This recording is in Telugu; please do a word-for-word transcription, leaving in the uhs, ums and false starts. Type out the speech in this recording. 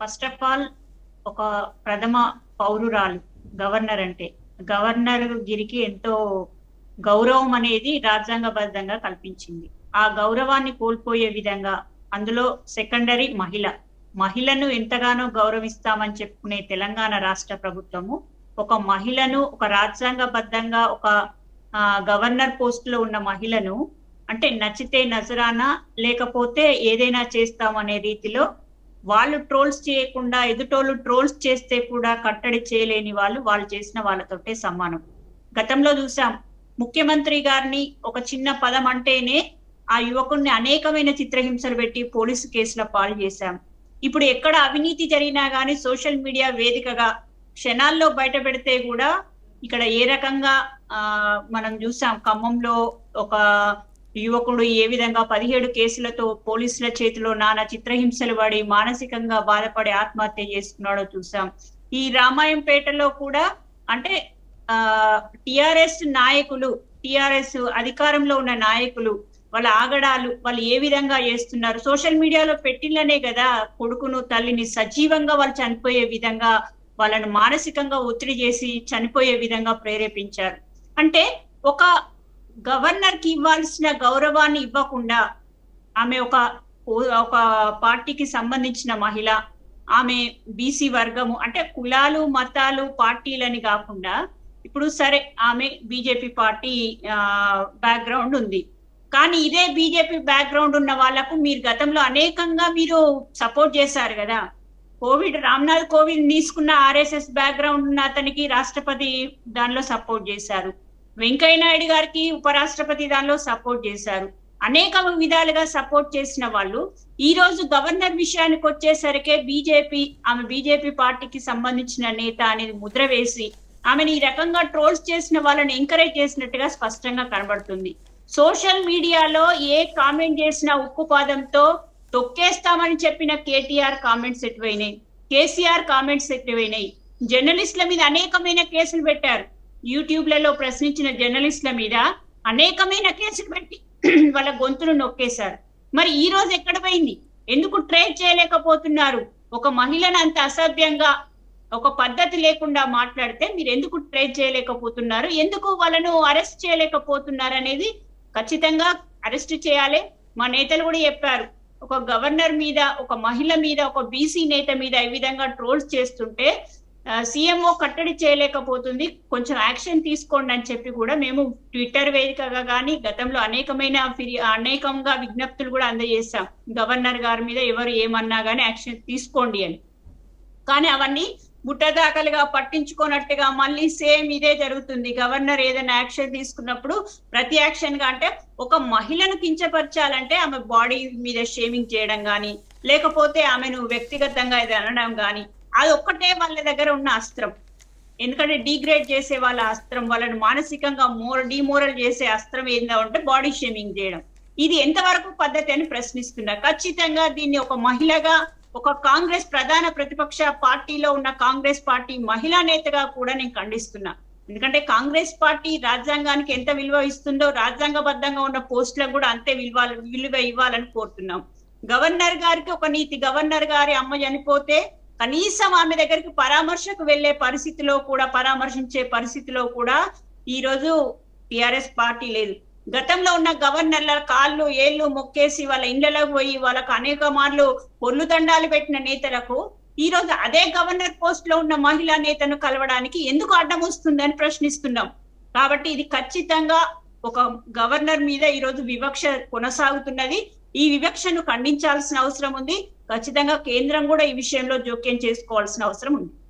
ఫస్ట్ ఆఫ్ ఆల్ ఒక ప్రథమ పౌరురాలు గవర్నర్ అంటే గవర్నర్ గిరికి ఎంతో గౌరవం అనేది రాజ్యాంగబద్ధంగా కల్పించింది. ఆ గౌరవాన్ని కోల్పోయే విధంగా అందులో సెకండరీ మహిళ మహిళను ఎంతగానో గౌరవిస్తామని చెప్పుకునే తెలంగాణ రాష్ట్ర ప్రభుత్వము ఒక మహిళను ఒక రాజ్యాంగబద్ధంగా ఒక గవర్నర్ పోస్ట్ లో ఉన్న మహిళను అంటే నచ్చితే నజరానా లేకపోతే ఏదైనా చేస్తామనే రీతిలో వాళ్ళు ట్రోల్స్ చేయకుండా ఎదుటోళ్ళు ట్రోల్స్ చేస్తే కూడా కట్టడి చేయలేని వాళ్ళు వాళ్ళు చేసిన వాళ్ళతోటే సమానం. గతంలో చూసాం ముఖ్యమంత్రి గారిని ఒక చిన్న పదం అంటేనే ఆ యువకుడిని అనేకమైన చిత్రహింసలు పెట్టి పోలీసు కేసుల పాలు చేశాం. ఇప్పుడు ఎక్కడ అవినీతి జరిగినా గానీ సోషల్ మీడియా వేదికగా క్షణాల్లో బయట పెడితే కూడా ఇక్కడ ఏ రకంగా ఆ మనం చూసాం. ఖమ్మంలో ఒక యువకుడు ఏ విధంగా పదిహేడు కేసులతో పోలీసుల చేతిలో నానా చిత్రహింసలు పడి మానసికంగా బాధపడి ఆత్మహత్య చేసుకున్నాడో చూసాం. ఈ రామాయంపేటలో కూడా అంటే ఆ టిఆర్ఎస్ నాయకులు టిఆర్ఎస్ అధికారంలో ఉన్న నాయకులు వాళ్ళ ఆగడాలు వాళ్ళు ఏ విధంగా చేస్తున్నారు సోషల్ మీడియాలో పెట్టిల్లనే కదా కొడుకును తల్లిని సజీవంగా వాళ్ళు చనిపోయే విధంగా వాళ్ళను మానసికంగా ఒత్తిడి చేసి చనిపోయే విధంగా ప్రేరేపించారు. అంటే ఒక గవర్నర్ కి ఇవ్వాల్సిన గౌరవాన్ని ఇవ్వకుండా ఆమె ఒక ఒక పార్టీకి సంబంధించిన మహిళ, ఆమె బీసీ వర్గము అంటే కులాలు మతాలు పార్టీలని కాకుండా ఇప్పుడు సరే ఆమె బీజేపీ పార్టీ ఆ బ్యాక్గ్రౌండ్ ఉంది. కానీ ఇదే బీజేపీ బ్యాక్గ్రౌండ్ ఉన్న వాళ్లకు మీరు గతంలో అనేకంగా మీరు సపోర్ట్ చేశారు కదా. కోవిడ్ రామ్నాథ్ కోవింద్ తీసుకున్న ఆర్ఎస్ఎస్ బ్యాక్గ్రౌండ్ ఉన్న అతనికి రాష్ట్రపతి దానిలో సపోర్ట్ చేశారు. వెంకయ్య నాయుడు గారికి ఉపరాష్ట్రపతి దానిలో సపోర్ట్ చేశారు. అనేక విధాలుగా సపోర్ట్ చేసిన వాళ్ళు ఈ రోజు గవర్నర్ విషయానికి వచ్చేసరికి బీజేపీ ఆమె బీజేపీ పార్టీకి సంబంధించిన నేత అనేది ముద్ర వేసి ఆమెను ఈ రకంగా ట్రోల్స్ చేసిన వాళ్ళని ఎంకరేజ్ చేసినట్టుగా స్పష్టంగా కనబడుతుంది. సోషల్ మీడియాలో ఏ కామెంట్ చేసినా ఉక్కుపాదంతో తొక్కేస్తామని చెప్పిన కేటీఆర్ కామెంట్స్ ఎటువైనాయి, కేసీఆర్ కామెంట్స్ ఎటువైనాయి. జర్నలిస్టుల మీద అనేకమైన కేసులు పెట్టారు. యూట్యూబ్లలో ప్రశ్నించిన జర్నలిస్టుల మీద అనేకమైన కేసులు పెట్టి వాళ్ళ గొంతులు నొక్కేశారు. మరి ఈ రోజు ఎక్కడ పోయింది? ఎందుకు ట్రేస్ చేయలేకపోతున్నారు? ఒక మహిళను అంత అసభ్యంగా ఒక పద్ధతి లేకుండా మాట్లాడితే మీరు ఎందుకు ట్రేస్ చేయలేకపోతున్నారు? ఎందుకు వాళ్ళను అరెస్ట్ చేయలేకపోతున్నారు అనేది ఖచ్చితంగా అరెస్ట్ చేయాలి. మా నేతలు కూడా చెప్పారు, ఒక గవర్నర్ మీద ఒక మహిళ మీద ఒక బీసీ నేత మీద ఈ విధంగా ట్రోల్స్ చేస్తుంటే సీఎంఓ కట్టడి చేయలేకపోతుంది, కొంచెం యాక్షన్ తీసుకోండి అని చెప్పి కూడా మేము ట్విట్టర్ వేదికగా కానీ గతంలో అనేకమైన అనేకంగా విజ్ఞప్తులు కూడా అందజేస్తాం. గవర్నర్ గారి మీద ఎవరు ఏమన్నా కానీ యాక్షన్ తీసుకోండి అని. కానీ అవన్నీ ముట్టదాకలుగా పట్టించుకోనట్టుగా మళ్ళీ సేమ్ ఇదే జరుగుతుంది. గవర్నర్ ఏదైనా యాక్షన్ తీసుకున్నప్పుడు ప్రతి యాక్షన్ గా అంటే ఒక మహిళను కించపరచాలంటే ఆమె బాడీ మీద షేమింగ్ చేయడం కానీ లేకపోతే ఆమెను వ్యక్తిగతంగా ఇది అనడం కానీ అది ఒక్కటే వాళ్ళ దగ్గర ఉన్న అస్త్రం. ఎందుకంటే డిగ్రేడ్ చేసే వాళ్ళ అస్త్రం, వాళ్ళని మానసికంగా మోర డిమోరల్ చేసే అస్త్రం ఏందో అంటే బాడీ షేమింగ్ చేయడం. ఇది ఎంతవరకు పద్ధతి అని ప్రశ్నిస్తున్నా. ఖచ్చితంగా దీన్ని ఒక మహిళగా ఒక కాంగ్రెస్ ప్రధాన ప్రతిపక్ష పార్టీలో ఉన్న కాంగ్రెస్ పార్టీ మహిళా నేతగా కూడా నేను ఖండిస్తున్నా. ఎందుకంటే కాంగ్రెస్ పార్టీ రాజ్యాంగానికి ఎంత విలువ ఇస్తుందో రాజ్యాంగబద్ధంగా ఉన్న పోస్టులకు కూడా అంతే విలువ విలువ ఇవ్వాలని కోరుతున్నాం. గవర్నర్ గారికి ఒక నీతి, గవర్నర్ గారి అమ్మ చనిపోతే కనీసం ఆమె దగ్గరికి పరామర్శకు వెళ్లే పరిస్థితిలో కూడా పరామర్శించే పరిస్థితిలో కూడా ఈ రోజు టిఆర్ఎస్ పార్టీ లేదు. గతంలో ఉన్న గవర్నర్ల కాళ్ళు ఏళ్ళు మొక్కేసి వాళ్ళ ఇళ్లలోకి పోయి వాళ్ళకు అనేక మార్లు పొర్లు దండాలు పెట్టిన నేతలకు ఈ రోజు అదే గవర్నర్ పోస్ట్ లో ఉన్న మహిళా నేతను కలవడానికి ఎందుకు అడ్డం వస్తుందని ప్రశ్నిస్తున్నాం. కాబట్టి ఇది ఖచ్చితంగా ఒక గవర్నర్ మీద ఈ రోజు వివక్ష కొనసాగుతున్నది. ఈ వివక్షను ఖండించాల్సిన అవసరం ఉంది. ఖచ్చితంగా కేంద్రం కూడా ఈ విషయంలో జోక్యం చేసుకోవాల్సిన అవసరం ఉంది.